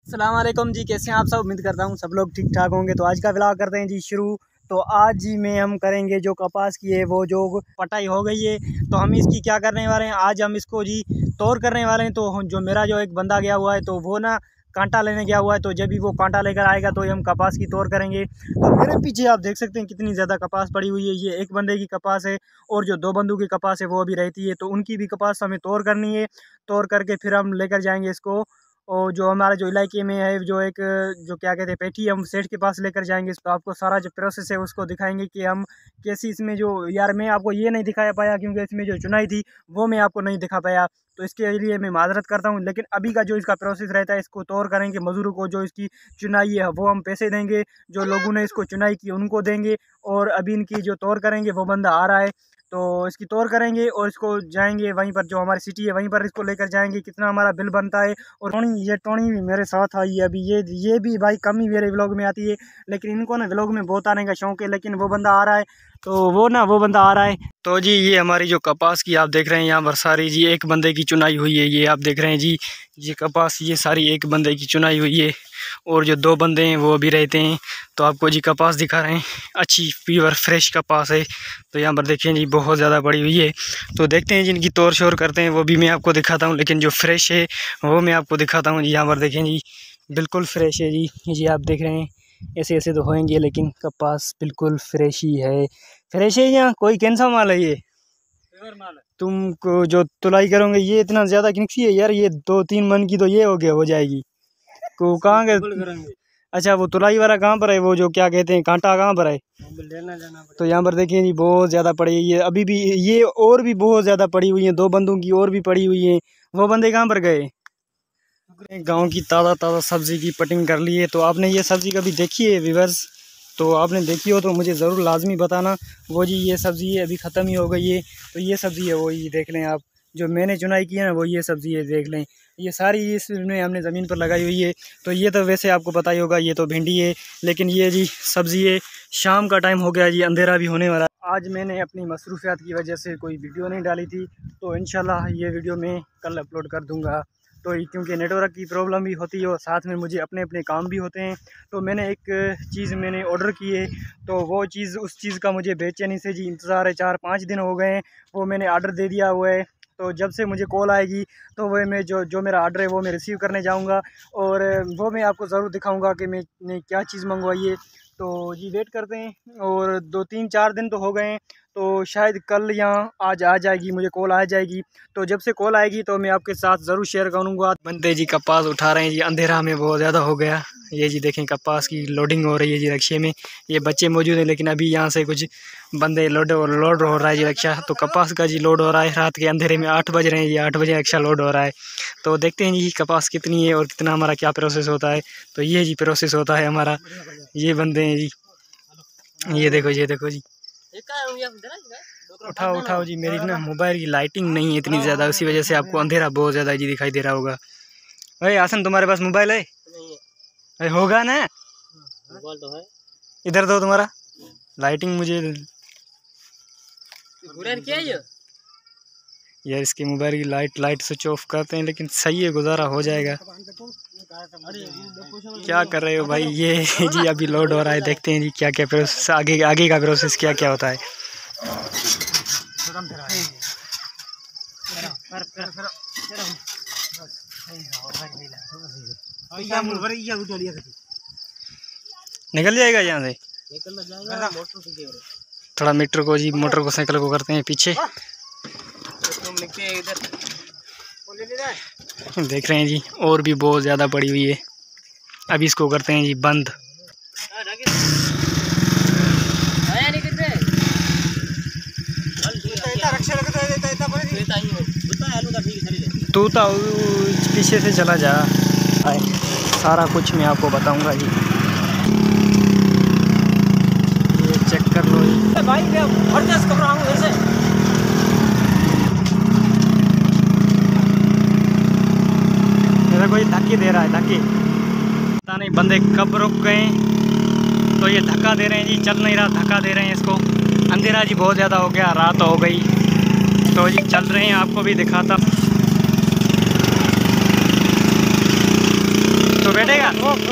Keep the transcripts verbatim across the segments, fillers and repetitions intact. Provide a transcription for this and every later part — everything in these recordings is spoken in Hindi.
अस्सलाम वालेकुम जी, कैसे हैं आप सब। उम्मीद करता हूँ सब लोग ठीक ठाक होंगे। तो आज का व्लॉग करते हैं जी शुरू। तो आज जी में हम करेंगे जो कपास की है वो जो पटाई हो गई है, तो हम इसकी क्या करने वाले हैं, आज हम इसको जी तोड़ करने वाले हैं। तो जो मेरा जो एक बंदा गया हुआ है तो वो ना कांटा लेने गया हुआ है, तो जब भी वो कांटा लेकर आएगा तो हम कपास की तोड़ करेंगे। तो मेरे पीछे आप देख सकते हैं कितनी ज़्यादा कपास पड़ी हुई है। ये एक बंदे की कपास है और जो दो बंदों की कपास है वो अभी रहती है, तो उनकी भी कपास हमें तोड़ करनी है। तोड़ करके फिर हम लेकर जाएंगे इसको। और जो हमारे जो इलाके में है जो एक जो क्या कहते हैं पेठी, हम सेठ के पास लेकर जाएंगे। तो आपको सारा जो प्रोसेस है उसको दिखाएंगे कि हम कैसी इसमें जो यार मैं आपको ये नहीं दिखा पाया क्योंकि इसमें जो चुनाई थी वो मैं आपको नहीं दिखा पाया, तो इसके लिए मैं माजरत करता हूँ। लेकिन अभी का जो इसका प्रोसेस रहता है, इसको तौर करेंगे, मज़दूरों को जो इसकी चुनाई है वो हम पैसे देंगे, जो लोगों ने इसको चुनाई की उनको देंगे। और अभी इनकी जो तौर करेंगे वो बंदा आ रहा है, तो इसकी तौर करेंगे और इसको जाएंगे वहीं पर जो हमारी सिटी है वहीं पर इसको लेकर जाएंगे। कितना हमारा बिल बनता है। और टोनी, ये टोनी भी मेरे साथ आई है अभी। ये ये भी भाई कम ही मेरे व्लॉग में आती है, लेकिन इनको ना व्लॉग में बहुत आने का शौक है। लेकिन वो बंदा आ रहा है, तो वो ना वो बंदा आ रहा है। तो जी ये हमारी जो कपास की आप देख रहे हैं यहाँ पर सारी जी एक बंदे की चुनाई हुई है। ये आप देख रहे हैं जी ये कपास ये सारी एक बंदे की चुनाई हुई है, और जो दो बंदे हैं वो भी रहते हैं। तो आपको जी कपास दिखा रहे हैं, अच्छी प्योर फ्रेश कपास है। तो यहाँ पर देखें जी बहुत ज़्यादा बड़ी हुई है। तो देखते हैं जिनकी तोड़ शोर करते हैं वो भी मैं आपको दिखाता हूँ, लेकिन जो फ्रेश है वो मैं आपको दिखाता हूँ जी। यहाँ पर देखें जी बिल्कुल फ्रेश है जी। जी आप देख रहे हैं ऐसे ऐसे तो होंगे, लेकिन कपास बिल्कुल फ्रेश ही है। फ्रेश है यहाँ कोई कैंसा माल है ये। तुमको जो तुलाई करोगे ये इतना ज़्यादा किनसी है यार, ये दो तीन मन की तो ये हो गया हो जाएगी। को कहाँ गए? अच्छा वो तुलाई वाला कहाँ पर है, वो जो क्या कहते हैं कांटा कहाँ पर है? लेना जाना। तो यहाँ पर देखिए जी बहुत ज़्यादा पड़ी हुई है अभी भी, ये और भी बहुत ज़्यादा पड़ी हुई है, दो बंदों की और भी पड़ी हुई है। वो बंदे कहाँ पर गए? गांव की ताज़ा ताज़ा सब्ज़ी की पटिंग कर ली है। तो आपने ये सब्ज़ी कभी देखी है व्यूअर्स? तो आपने देखी हो तो मुझे ज़रूर लाजमी बताना। वो जी ये सब्ज़ी है अभी ख़त्म ही हो गई है, तो ये सब्ज़ी है वो ये देख लें आप, जो मैंने चुनाई की है ना वो ये सब्ज़ी है देख लें। ये सारी इसमें हमने ज़मीन पर लगाई हुई है। तो ये तो वैसे आपको पता ही होगा ये तो भिंडी है, लेकिन ये जी सब्ज़ी है। शाम का टाइम हो गया जी, अंधेरा भी होने वाला। आज मैंने अपनी मसरूफियात की वजह से कोई वीडियो नहीं डाली थी, तो इंशाल्लाह ये वीडियो मैं कल अपलोड कर दूँगा। तो क्योंकि नेटवर्क की प्रॉब्लम भी होती है और साथ में मुझे अपने अपने काम भी होते हैं। तो मैंने एक चीज़ मैंने ऑर्डर की है, तो वो चीज़ उस चीज़ का मुझे बेचैनी से जी इंतज़ार है। चार पाँच दिन हो गए हैं, वो मैंने ऑर्डर दे दिया हुआ है। तो जब से मुझे कॉल आएगी तो वह मैं जो जो मेरा ऑर्डर है वो मैं रिसीव करने जाऊंगा, और वो मैं आपको ज़रूर दिखाऊंगा कि मैंने क्या चीज़ मंगवाई है। तो जी वेट करते हैं। और दो तीन चार दिन तो हो गए हैं, तो शायद कल या आज आ जाएगी, मुझे कॉल आ जाएगी। तो जब से कॉल आएगी तो मैं आपके साथ ज़रूर शेयर करूँगा। बंदे जी कपास उठा रहे हैं जी, अंधेरा में बहुत ज़्यादा हो गया। ये जी देखें कपास की लोडिंग हो रही है जी रिक्शे में। ये बच्चे मौजूद हैं, लेकिन अभी यहाँ से कुछ बंदे लोड लोड हो रहा है जी रिक्शा। तो कपास का जी लोड हो रहा है रात के अंधेरे में, आठ बज रहे हैं जी, आठ बजे रिक्शा लोड हो रहा है। तो देखते हैं जी कपास कितनी है और कितना हमारा क्या प्रोसेस होता है। तो ये जी प्रोसेस होता है हमारा। ये बंदे हैं जी, ये देखो ये देखो जी। उठाओ उठाओ जी। मेरी ना मोबाइल की लाइटिंग नहीं है इतनी ज़्यादा, उसी वजह से आपको अंधेरा बहुत ज़्यादा जी दिखाई दे रहा होगा। अरे आसन तुम्हारे पास मोबाइल है? अरे होगा ना, मोबाइल तो है। इधर दो तुम्हारा लाइटिंग मुझे क्या है यार, इसके मोबाइल की लाइट लाइट स्विच ऑफ करते हैं, लेकिन सही है गुजारा हो जाएगा। क्या कर रहे हो भाई? ये जी अभी लोड हो रहा है, देखते हैं जी क्या क्या प्रोसेस आगे आगे का प्रोसेस क्या क्या होता है। निकल जाएगा यहाँ से, थोड़ा मीटर को जी मोटर को साइकिल को करते हैं पीछे। देख रहे हैं जी और भी बहुत ज़्यादा पड़ी हुई है, अभी इसको करते हैं जी बंद। तू तो पीछे से चला जा, सारा कुछ मैं आपको बताऊंगा जी। ये चेक कर लो जी भाई, मैं जबरदस्त घबरा हूँ ऐसे। मेरा कोई धक्के दे रहा है, धक्के पता नहीं बंदे कब रुक गए। तो ये धक्का दे रहे हैं जी, चल नहीं रहा, धक्का दे रहे हैं इसको। अंधेरा जी बहुत ज़्यादा हो गया, रात हो गई, तो जी चल रहे हैं, आपको भी दिखाता। तो बैठेगा?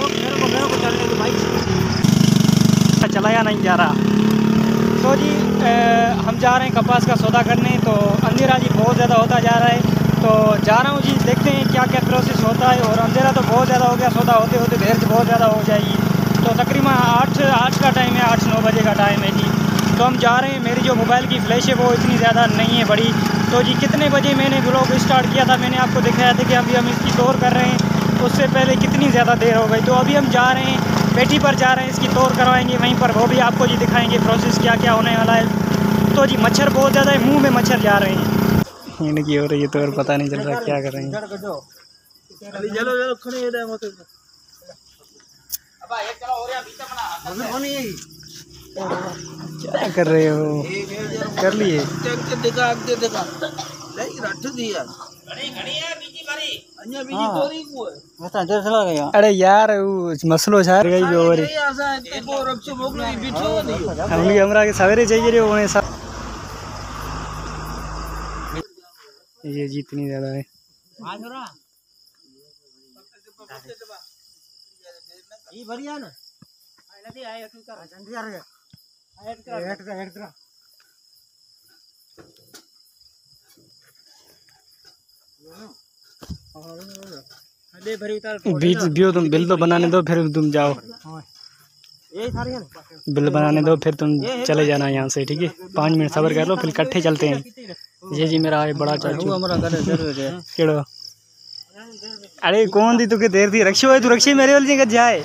चलाया नहीं जा रहा। तो जी ए, हम जा रहे हैं कपास का सौदा करने। तो अंधेरा जी बहुत ज़्यादा होता जा रहा है, तो जा रहा हूँ जी, देखते हैं क्या क्या प्रोसेस होता है। और अंधेरा तो बहुत ज़्यादा हो गया, सौदा होते होते देर बहुत ज़्यादा हो जाएगी। तो तकरीबन आठ आठ का टाइम है, आठ नौ बजे का टाइम है जी। तो हम जा रहे हैं। मेरी जो मोबाइल की फ्लैश है वो इतनी ज़्यादा नहीं है बड़ी। तो जी कितने बजे मैंने ब्लॉग स्टार्ट किया था, मैंने आपको दिखाया था कि अभी हम इसकी तौर कर रहे हैं। उससे पहले कितनी ज़्यादा देर हो गई। तो अभी हम जा रहे हैं, पेटी पर जा रहे हैं, इसकी तौर करवाएंगे वहीं पर, वो भी आपको जी दिखाएंगे प्रोसेस क्या क्या होने वाला है। तो जी मच्छर बहुत ज़्यादा है, मुँह में मच्छर जा रहे हैं। इनकी हो रही है तो और पता नहीं चल रहा क्या कर रहे हैं। क्या कर रहे हो? कर लिए? अरे यार मसलो हमरा के सवेरे चाहिए रे होने सब। ये जितनी ज्यादा है बढ़िया ना। बीच बियो तुम बिल तो बनाने दो, फिर तुम जाओ। बिल बनाने दो फिर तुम चले जाना यहाँ से, ठीक है? पाँच मिनट सब्र कर लो, फिर इकट्ठे चलते हैं। ये जी मेरा है बड़ा चाचू। केड़ो? अरे कौन दी तुके देर थी? रक्षी हुई तू, रक्षी मेरे वाली जगह जाए।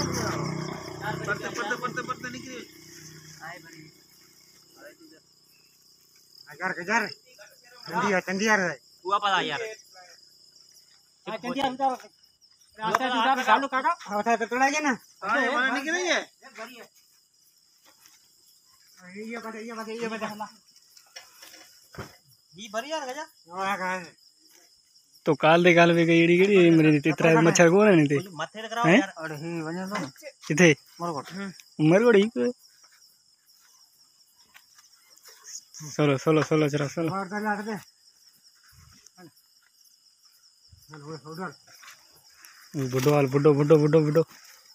तो काल दे काल वे गईड़ी गईड़ी मेरी तितरा मच्छर को नहीं थे हैं किथे मरगोड़ ही को सोलो सोलो सोलो जरा सोलो बुड्ढो हाल बुड्ढो बुड्ढो बुड्ढो बुड्ढो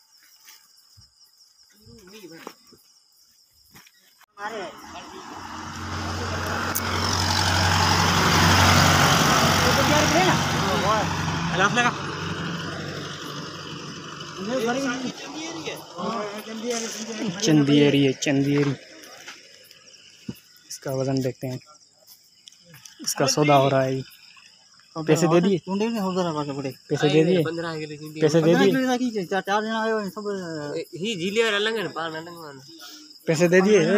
चंदियरी है चंदियरी। इसका वजन देखते हैं, इसका सौदा हो रहा है। पैसे दे दिए? पैसे दे दिए? पैसे दे दिए? पैसे दे दिए?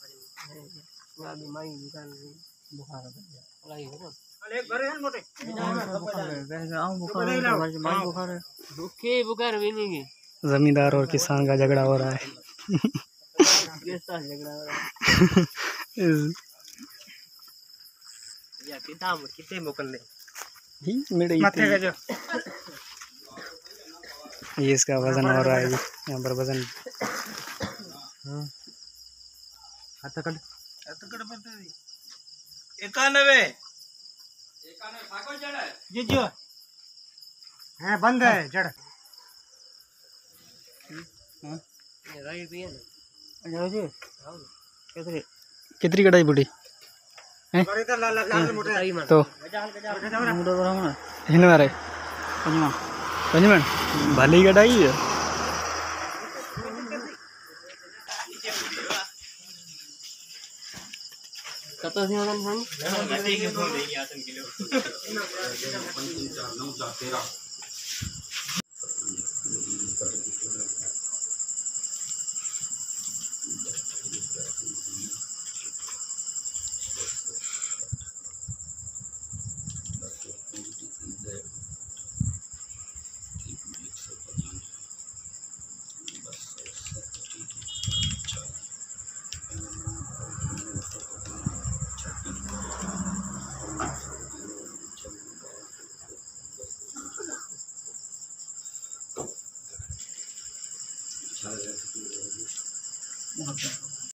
जमींदार और किसान का झगड़ा हो रहा है। ये इसका वजन हो रहा है यहाँ पर वजन। इक्यानवे जी जी है बंद है जड़ कितनी कटाई बुढ़ी है तो हिनवारे पंजमन भली कटाई है। कतो से होगा